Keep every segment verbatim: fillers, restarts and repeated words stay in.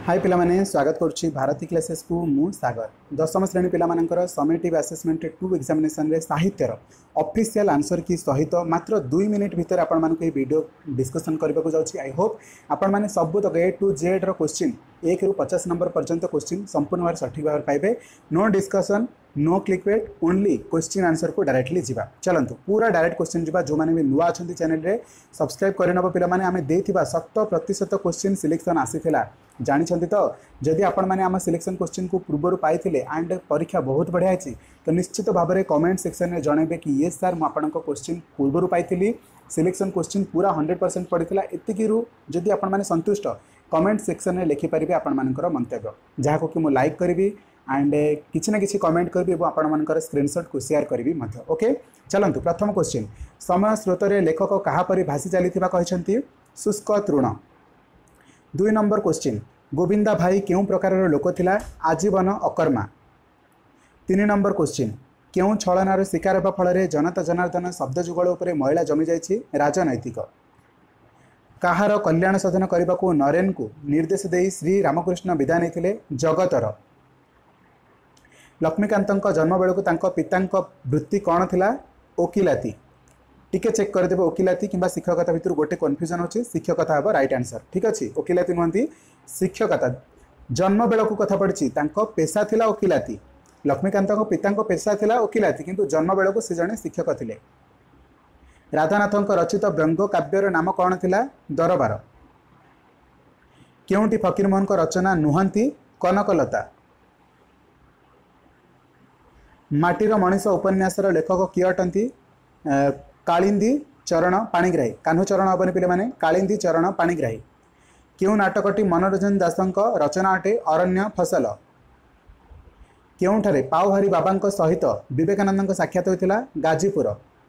हाय पिलामाने स्वागत करुच्ची भारती क्लासेस को मु सागर दशम श्रेणी पिलामानंकर समेटिव असेसमेंट टू एग्जामिनेशन रे साहित्यर ऑफिशियल आंसर की सहित मात्र दुई मिनिट भितर आपण मानक वीडियो डिस्कशन करने को जाउछि। आई होप आपण माने सब तक ए टू जेड रो क्वेश्चन एक रु पचास नंबर पर्यंत क्वेश्चन संपूर्ण भाव सठिक भाव पाइबे। No discussion no clickbait only question answer को डायरेक्टली जीवा। चलंतु पूरा डायरेक्ट क्वेश्चन जीवा। जो माने भी नुआ अछंती चैनल रे सब्सक्राइब करे नबो पिला माने आमे देथिबा शत प्रतिशत क्वेश्चन सिलेक्शन आसीथिला जानी तो जदि आपण मैंने आम सिलेक्शन क्वेश्चन को पूर्व पाई एंड परीक्षा बहुत बढ़िया है तो निश्चित भाव में कमेंट सेक्शन में जनइबे कि ये सार मुझे क्वेश्चन पूर्व पाई सिलेक्शन क्वेश्चन पूरा हंड्रेड परसेंट पड़ता एतिकी जदि आपण मैंने संतुष्ट कमेंट सेक्शन में लिखिपारे आपण मानकर मंतव्य जहाँ कि मुझे लाइक करी एंड किसी ना कि कमेंट करी और आपण मानकर स्क्रीनशॉट को शेयर करी मध्य। ओके चलंतु प्रथम क्वेश्चन समय स्रोत लेखक कहापरी भासी चलीथिबा कहछंती शुष्क तृण। दुई नंबर क्वेश्चन गोविंदा भाई क्यों प्रकार लोक थिला आजीवन अकर्मा। तीन नंबर क्वेश्चन क्यों छलनार शिकार होगा फल जनता जनार्दन शब्द जुगल उपर महिला जमी जाइछि राजनैतिक। कहार कल्याण साधन करने को नरेन को निर्देश दे श्री रामकृष्ण विदा नहीं जगतर। लक्ष्मीकांत जन्म बेलू पिता वृत्ति कौन थिला ओकिलाती। टिके चेक करदे ओकिलाती कि शिक्षकता भितर गोटे कन्फ्यूजन अच्छे शिक्षकता हम राइट आंसर ठीक अच्छे। ओकिलाती नुहति शिक्षकता। जन्म बेलू कथा पड़ी पेशा थिला ओकिलाती। लक्ष्मीकांत पिता पेशा थिला ओकिलाती किंतु जन्म बेलू से जड़े शिक्षक थिले। राधानाथ रचित व्यंग काव्यर नाम कौन थिला दरबार। क्योंटी फकीरमोहन रचना नुहति कनकलता। माटीर मनीष उपन्यासर लेखक किए अटंती कालिंदी चरण पाणिग्राही। कान्हू चरण हेनी पे मैंने कालिंदी चरण पाणिग्राही। क्यों नाटकटी मनोरंजन दासंक रचना अटे अरण्य फसल। क्योंठारे पावहारी बाबा सहित विवेकानंद साक्षात होता गाजीपुर।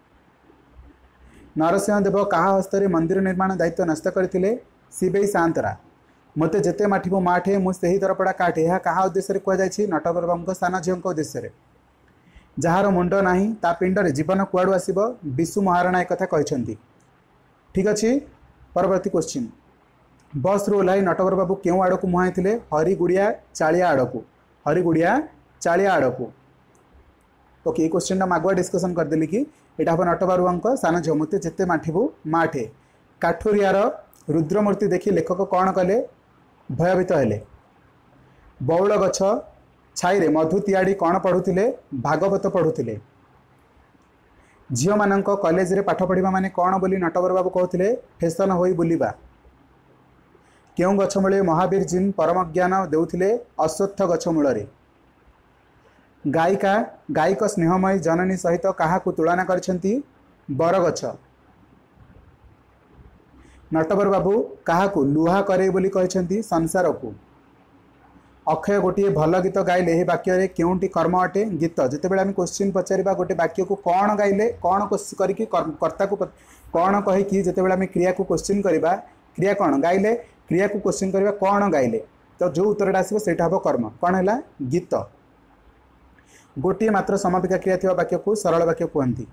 नरसिंह देव कहा हस्ते मंदिर निर्माण दायित्व नष्ट करते शिवेई सांतरा। मते जेते माठिबो माठे मुझे ही दरपड़ा काटे यह कहा उद्देश्य कहुई नटवर बाबू साना झील उद्देश्य। जार मुंड नाही ता पिंडरे जीवन कुआड़ू आसिब विशु महाराणा एक कथा कहते ठीक अच्छे। परवर्ती क्वेश्चन बस रू ओह्लाई नटवर बाबू क्यों आड़ को मुहाई थे हरिगुड़िया चालिया आड़ को। हरिगुड़िया चालिया आड़ को। ओके ये क्वेश्चन आगुआ डिस्कसन करदेली कि यहाँ हम नटबरुआ सान झील मते जेते माठिबू माठे। काठुरियार रुद्रमूर्ति देखि लेखक कौन कले भयभीत हेले। बौल गछ छाई मधु तिआड़ी कौन पढ़ुले भागवत पढ़ुले। झील मान कॉलेज रे पाठ पढ़ा माने कौन बोली नटवर बाबू कहते फैशन होई बुलिबा। क्यों गछ मूले महावीर जीन परम ज्ञान देउथिले अश्वत्थ गछ मूल। गायिका गायिक स्नेहमयी जननी सहित क्या तुलना करछंती बरगछ। नटवर बाबू क्या लुहा करे बोली कहछंती संसार को। अक्षय गोटे भल गीत गाइले यह वाक्य क्योंटी कर्म अटे गीत। जितेबाला आम क्वेश्चन पचारा गोटे वाक्य को कौन गाइले कौन करके कर्ता को कौन कहीकि जितेबाला आम क्रिया को क्वेश्चन करवा क्रिया कौन गाइले क्रिया को क्वेश्चन करवा कौन गाइले तो जो उत्तर आसो से हम कर्म कौन है गीत। गोटे मात्र समापिका क्रिया थी वाक्य को सरल वाक्य कहती।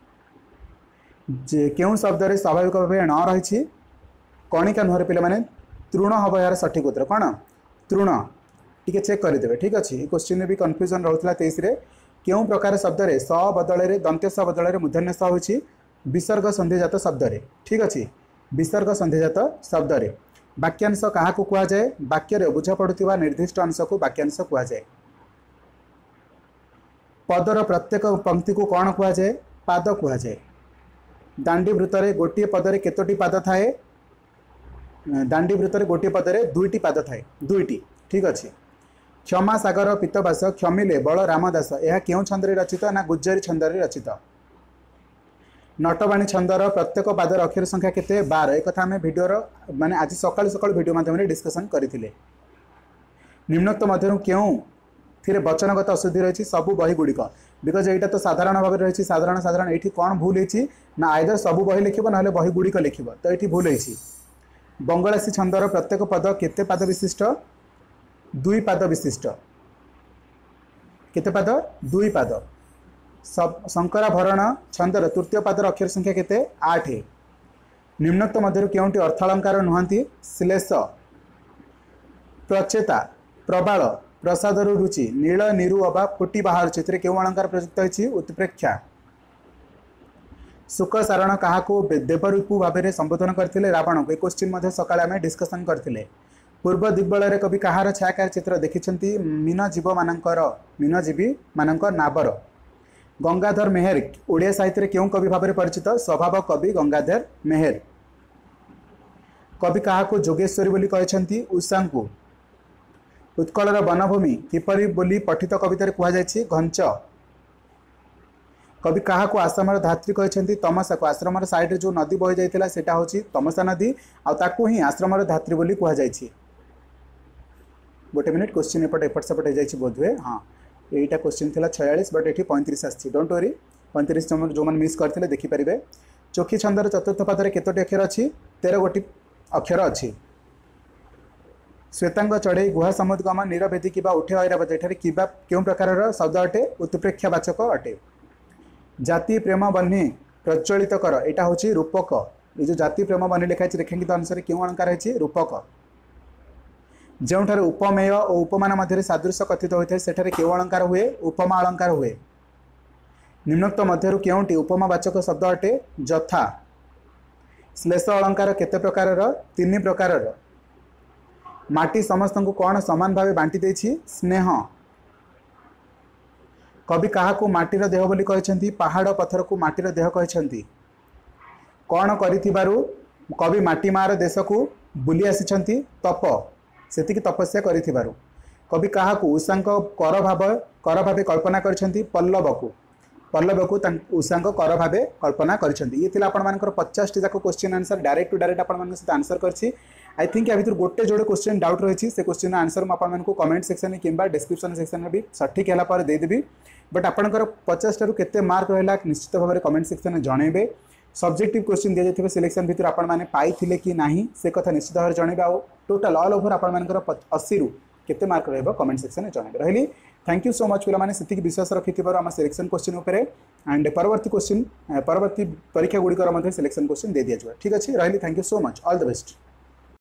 क्यों शब्द स्वाभाविक भाव न रही कणिका नुहर पे मैंने तृण हम यार सठिक उत्तर कौन तृण टिके चेक करदे ठीक अच्छे। ये क्वेश्चन में भी कन्फ्यूजन रोला तेईस क्यों प्रकार शब्द स बदल दंत्य स बदल मूर्धन्य स हो विसर्ग संधिजात शब्द ठीक अच्छे। विसर्ग संधिजात शब्द वाक्यांश क्या कहुए वाक्य बुझा पड़ुवा निर्दिष्ट अंश को वाक्यांश कहुए। पदर प्रत्येक पंक्ति को कौन कहुए पाद कहुए। दांडी वृत्त गोटे पदरे केतोटी पाद थाए दांडी वृत्त गोटे पदरे दुईटी पाद थाए दुईटी ठीक अच्छे। क्षमा सागर पीतवास क्षमिले बल रामदास यह क्यों छंद रचित ना गुज्जरी छंद रचित। नटवाणी छंदर प्रत्येक पादर अक्षर संख्या केते बार एक कथा आम भिडर माने आज सकाल सकाल भिडियो माध्यम डिस्कसन करथिले। निम्नोक्त मध्य क्यों फिर वचनगत अशुद्धि रही सबू बही गुड़िक बिकज यहाँ तो साधारण भाव रही साधारण साधारण ये कौन भूल होती ना आइदर सबू बही लिख ना बही गुड़िक लिख तो ये भूल होती। बंगलासी छंदर प्रत्येक पद केते पाद विशिष्ट दुई पाद विशिष्ट केते पाद दुई पाद। शंकराभरण छंदर तृतीय पादर अक्षर संख्या केते आठ। निम्नोक्त मध्य क्योंटी अर्थालंकार नुहति श्लेष। प्रचेता प्रबाल प्रसादर रुचि नील निरु अबा फुटी बाहर चित्रे केउ अलंकार प्रयुक्त होछि उत्प्रेक्षा सुख सारण क्या देवरूपू भाव में संबोधन करते रावण को क्वेश्चन सकाଳେ आम डिस्कसन करते पूर्व दिग्बल कवि कहार छायाकार चित्र देखिं मीनजीव मानकर मीनजीवी मानक नाबर गंगाधर मेहर ओडिया साहित्य क्यों कवि भाव में परिचित स्वभाव कवि गंगाधर मेहर कवि क्या जोगेश्वरी बोली कहते उषा को उत्कलर वनभूमि किपरि बोली पठित कवितार कहुई घंच कवि क्या आश्रम धात्री कहते तमसा को आश्रम साइड जो नदी बही जाता है हूँ तमसा नदी आकू ही आश्रम धात्री बोली कहुई गोटे मिनिट क्वेश्चन एपट एपट सेपट हो बोध हुए हाँ यहीटा क्वेश्चन थी छयालीस बट ये पैंतीस आसी डोंट वरी पैंतीस जो मैंने मिस करते देखिपारे चोखी छंदर चतुर्थ पदर केतोटी अक्षर अच्छी तेरह गोटी अक्षर अच्छी श्वेतांग चढ़ई गुहा समुद्गम नीरभेदी कि उठे ऐरावत एठारे किबा क्यों प्रकार शब्द अटे उत्प्रेक्षावाचक अटे जाति प्रेम बन्ही प्रज्वलित कर यहाँ हूँ रूपक ये जो जाति प्रेम बन्ही लिखाई रेखांकित अनुसार क्यों अलंकार है रूपक जोठार उपमेय और उपमान मध्य सादृश्य कथित होता है सेठारे क्यों अलंकार हुए उपमा अलंकार हुए निम्नोक्त मध्य क्योंटी उपमावाचक शब्द अटे जथा श्लेष अलंकार केते प्रकार तीन प्रकार माटी समस्त को कौन सामान भाव बांटी देछि स्नेह कवि क्या माटीर देह बोली कहते पहाड़ पत्थर को माटीर देह कहते कौन करिथिबारु कवि माटी मार देश को बुली आसी तप सेति तपस्या करिथिबारु कवि क्या उषा कर भाव कर भाव कल्पना करछंती पल्लव को पल्लव को उषा कर भाव कल्पना करछंती ये थिला आपण मानकर पचास टी जाक question answer direct to direct आपण मानक सहित आंसर करछि आई थिंक या भीतर गोटे जोड़े क्वेश्चन डाउट रही से क्वेश्चन आंसर मुझे कमेंट सेक्शन में किंबा डिस्क्रिप्शन सेक्शन में भी सठिक है देदेवी बट आपंकर पचास टू केते मार्क रहा निश्चित भाव में कमेंट सेक्शन में जनइबे सब्जेक्टिव क्वेश्चन दी जाए सिलेक्शन भितर आपने पाई कि ना से कथा निश्चित भाव में जनइबे आ टोटाल ऑल ओवर आपर अशी रु केते मार्क रहिबो कमेंट सेक्शन में जनइबे रही थैंक यू सो मच पिला माने सेतिक विश्वास रखिथिबार आम सिलेक्शन क्वेश्चन उपरे एंड परवर्ती क्वेश्चन परवर्ती परीक्षा गुड़िकर सिलेक्शन क्वेश्चन दे दिया ठीक अच्छे रही thank you so much all the best.